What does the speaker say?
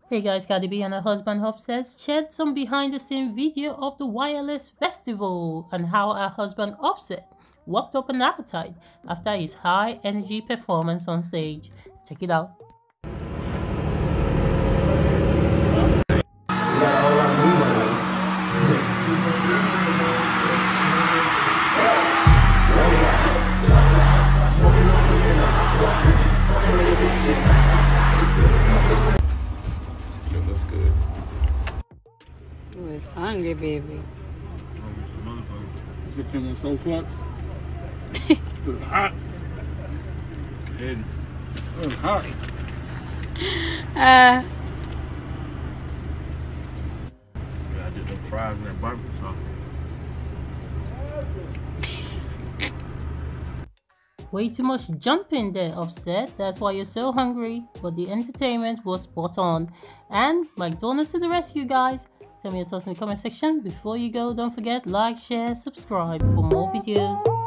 Hey guys, Cardi B and her husband Offset shared some behind the scene video of the Wireless Festival and how her husband Offset worked up an appetite after his high energy performance on stage. Check it out. It looks good. You was hungry, baby. Is it in so flux? It's hot. And it's hot. Uh, Yeah, I did the fries and that barbecue sauce. Way too much jumping there, Offset. That's why you're so hungry. But the entertainment was spot on. And McDonald's to the rescue, guys. Tell me your thoughts in the comment section. Before you go, don't forget like, share, subscribe for more videos.